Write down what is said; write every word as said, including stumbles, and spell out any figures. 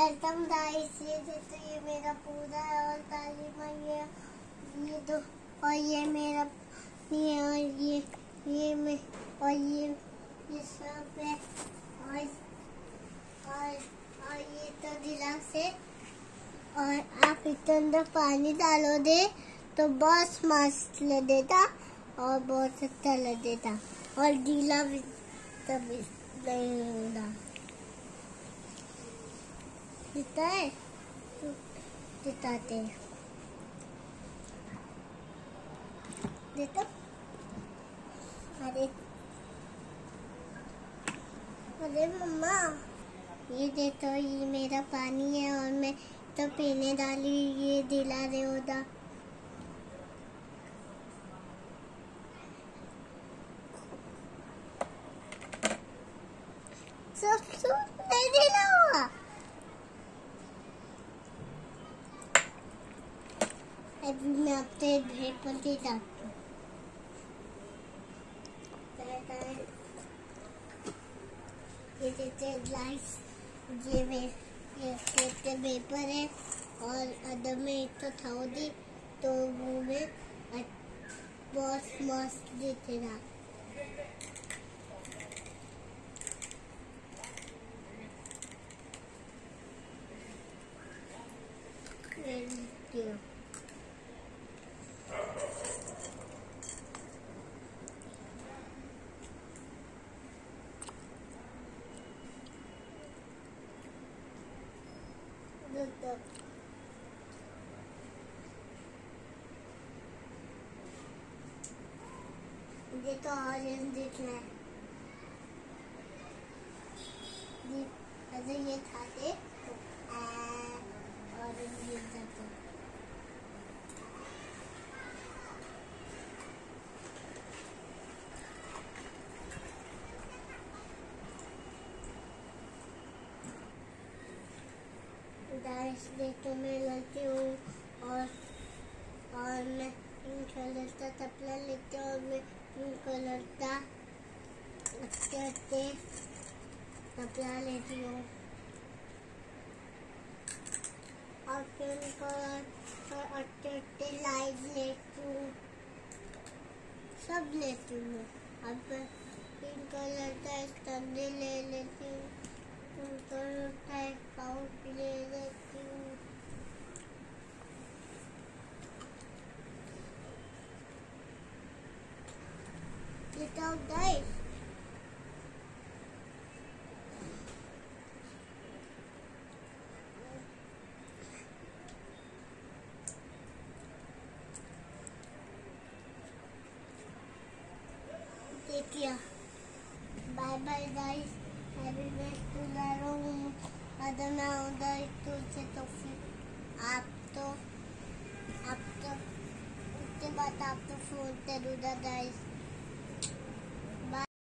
Welcome guys. ये देखो ये मेरा पूरा है और ताली में ये ये दो और ये मेरा ये और ये ये में और ये ये सब है और और और ये तो गिलास है और आप इसके अंदर पानी डालोगे तो बहुत मस्त लगेगा और बहुत अच्छा लगेगा और गीला भी तभी नहीं होगा। दिखता है दिखाते हैं देखो। अरे अरे मम्मा ये देखो ये मेरा पानी है और मैं तो पीने डाली ये दिला रहे होगा। सब सब नहीं दिला हुआ। अभी मैं आपसे भेड़ पर के जाती हूँ। ये देखते ग्लास ये वे ये देखते पेपर है और अदर में एक तो था दी तो वो में बहुत मस्त दिखेगा। ये तो ऑरेंज दिख रहा है। ये अगर ये खाते तो ऑरेंज दिख जाता। गाइस देखो मैं लड़की हूँ और और मैं पिंक कलर का कपड़ा लेती हूँ और मैं पिंक कलर का अच्छे अच्छे कपड़ा लेती हूँ और पिंक कलर का अच्छे अच्छे लाइट लेती हूँ सब लेती हूँ। अब पिंक कलर का स्टैंडे ले लेती हूँ, पिंक कलर का पाउच ले लेती हूँ। Little guys, देखिए बाय बाय गाइस। अभी मैं टुमारो हूँ अदर मैं उधर तो से तो फिर आप तो आप तो उसके बाद आप तो फोन करूँगा गाइस।